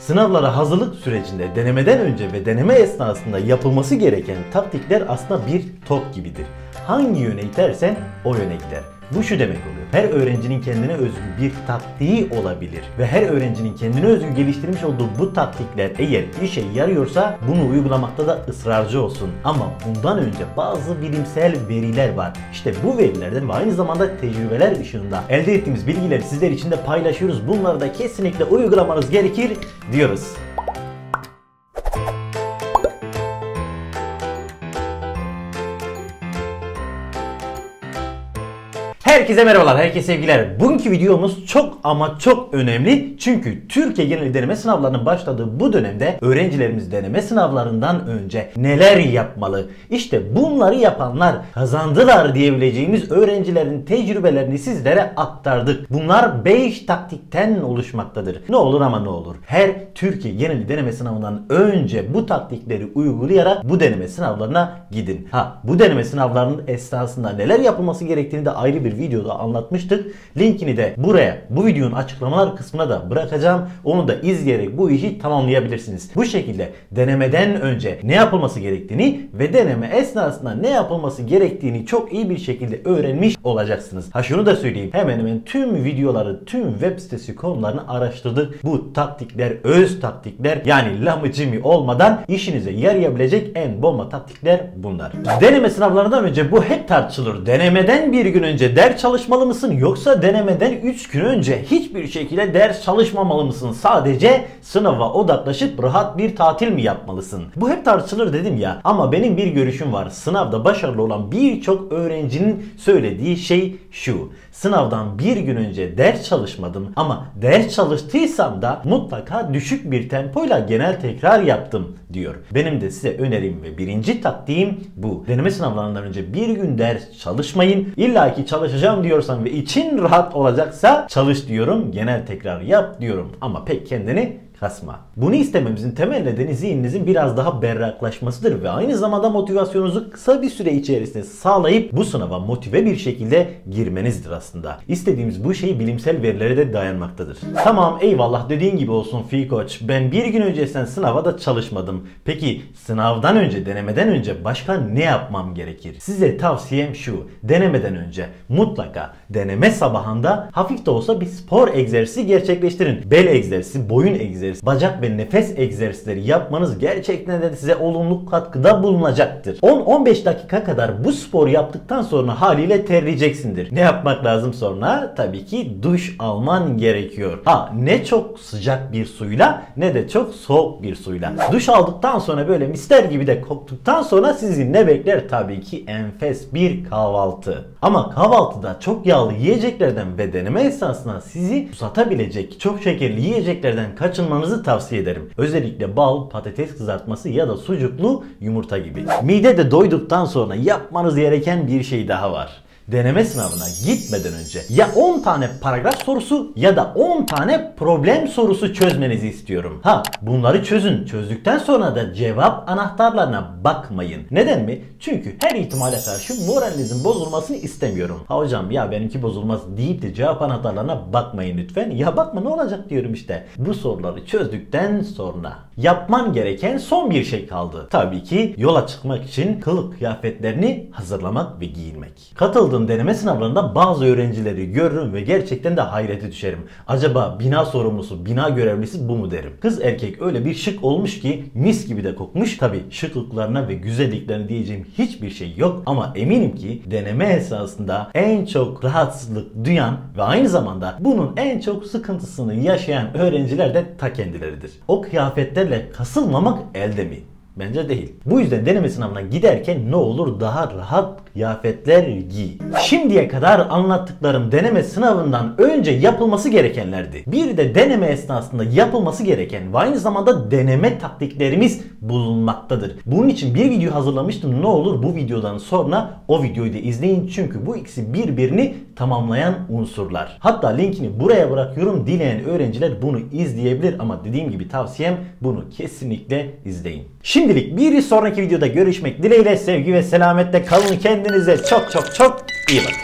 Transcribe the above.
Sınavlara hazırlık sürecinde denemeden önce ve deneme esnasında yapılması gereken taktikler aslında bir top gibidir. Hangi yöne itersen o yöne gider. Bu şu demek oluyor: her öğrencinin kendine özgü bir taktiği olabilir ve her öğrencinin kendine özgü geliştirmiş olduğu bu taktikler eğer işe yarıyorsa bunu uygulamakta da ısrarcı olsun. Ama bundan önce bazı bilimsel veriler var. İşte bu verilerden ve aynı zamanda tecrübeler ışığında elde ettiğimiz bilgileri sizler için de paylaşıyoruz. Bunları da kesinlikle uygulamanız gerekir diyoruz. Herkese merhabalar, herkese sevgiler. Bugünkü videomuz çok ama çok önemli. Çünkü Türkiye genel deneme sınavlarının başladığı bu dönemde öğrencilerimiz deneme sınavlarından önce neler yapmalı? İşte bunları yapanlar kazandılar diyebileceğimiz öğrencilerin tecrübelerini sizlere aktardık. Bunlar 5 taktikten oluşmaktadır. Ne olur ama ne olur. Her Türkiye genel deneme sınavından önce bu taktikleri uygulayarak bu deneme sınavlarına gidin. Bu deneme sınavlarının esnasında neler yapılması gerektiğini de ayrı bir videoda anlatmıştık. Linkini de buraya, bu videonun açıklamalar kısmına da bırakacağım. Onu da izleyerek bu işi tamamlayabilirsiniz. Bu şekilde denemeden önce ne yapılması gerektiğini ve deneme esnasında ne yapılması gerektiğini çok iyi bir şekilde öğrenmiş olacaksınız. Şunu da söyleyeyim. Hemen hemen tüm videoları, tüm web sitesi konularını araştırdık. Bu taktikler öz taktikler, yani lamıcımı olmadan işinize yarayabilecek en bomba taktikler bunlar. Deneme sınavlarından önce bu hep tartışılır. Denemeden bir gün önce ders çalışmalı mısın, yoksa denemeden 3 gün önce hiçbir şekilde ders çalışmamalı mısın? Sadece sınava odaklaşıp rahat bir tatil mi yapmalısın? Bu hep tartışılır dedim ya, ama benim bir görüşüm var. Sınavda başarılı olan birçok öğrencinin söylediği şey şu: sınavdan bir gün önce ders çalışmadım ama ders çalıştıysam da mutlaka düşük bir tempoyla genel tekrar yaptım diyor. Benim de size önerim ve birinci taktiğim bu. Deneme sınavlarından önce bir gün ders çalışmayın. İlla ki çalışacağım diyorsan ve için rahat olacaksa çalış diyorum, genel tekrar yap diyorum, ama pek kendini kasma. Bunu istememizin temel nedeni zihninizin biraz daha berraklaşmasıdır ve aynı zamanda motivasyonunuzu kısa bir süre içerisinde sağlayıp bu sınava motive bir şekilde girmenizdir aslında. İstediğimiz bu şey bilimsel verilere de dayanmaktadır. Tamam, eyvallah, dediğin gibi olsun Fi Koç. Ben bir gün öncesinden sınava da çalışmadım. Peki sınavdan önce, denemeden önce başka ne yapmam gerekir? Size tavsiyem şu: denemeden önce mutlaka deneme sabahında hafif de olsa bir spor egzersizi gerçekleştirin. Bel egzersizi, boyun egzersizi, bacak ve nefes egzersizleri yapmanız gerçekten de size olumlu katkıda bulunacaktır. 10-15 dakika kadar bu spor yaptıktan sonra haliyle terleyeceksindir. Ne yapmak lazım sonra? Tabii ki duş alman gerekiyor. Ne çok sıcak bir suyla ne de çok soğuk bir suyla. Duş aldıktan sonra böyle mister gibi de koktuktan sonra sizi ne bekler? Tabii ki enfes bir kahvaltı. Ama kahvaltıda çok yağlı yiyeceklerden ve deneme esnasında sizi susatabilecek çok şekerli yiyeceklerden kaçınmanızı tavsiye ederim. Özellikle bal, patates kızartması ya da sucuklu yumurta gibi. Mide de doyduktan sonra yapmanız gereken bir şey daha var. Deneme sınavına gitmeden önce ya 10 tane paragraf sorusu ya da 10 tane problem sorusu çözmenizi istiyorum. Bunları çözün. Çözdükten sonra da cevap anahtarlarına bakmayın. Neden mi? Çünkü her ihtimale karşı moralinizin bozulmasını istemiyorum. Hocam ya benimki bozulmaz deyip de cevap anahtarlarına bakmayın lütfen. Ya bakma, ne olacak diyorum işte. Bu soruları çözdükten sonra yapman gereken son bir şey kaldı. Tabii ki yola çıkmak için kılık kıyafetlerini hazırlamak ve giyinmek. Katıldığım deneme sınavlarında bazı öğrencileri görürüm ve gerçekten de hayrete düşerim. Acaba bina sorumlusu, bina görevlisi bu mu derim. Kız erkek öyle bir şık olmuş ki mis gibi de kokmuş. Tabii şıklıklarına ve güzelliklerine diyeceğim hiçbir şey yok, ama eminim ki deneme esasında en çok rahatsızlık duyan ve aynı zamanda bunun en çok sıkıntısını yaşayan öğrenciler de ta kendileridir. O kıyafetlerle kasılmamak elde mi? Bence değil. Bu yüzden deneme sınavına giderken ne olur daha rahat kıyafetler giy. Şimdiye kadar anlattıklarım deneme sınavından önce yapılması gerekenlerdi. Bir de deneme esnasında yapılması gereken ve aynı zamanda deneme taktiklerimiz bulunmaktadır. Bunun için bir video hazırlamıştım. Ne olur bu videodan sonra o videoyu da izleyin, çünkü bu ikisi birbirini tamamlayan unsurlar. Hatta linkini buraya bırakıyorum. Dileyen öğrenciler bunu izleyebilir, ama dediğim gibi tavsiyem bunu kesinlikle izleyin. Şimdilik bir sonraki videoda görüşmek dileğiyle, sevgi ve selametle kalın. Kendinize çok çok çok iyi bakın.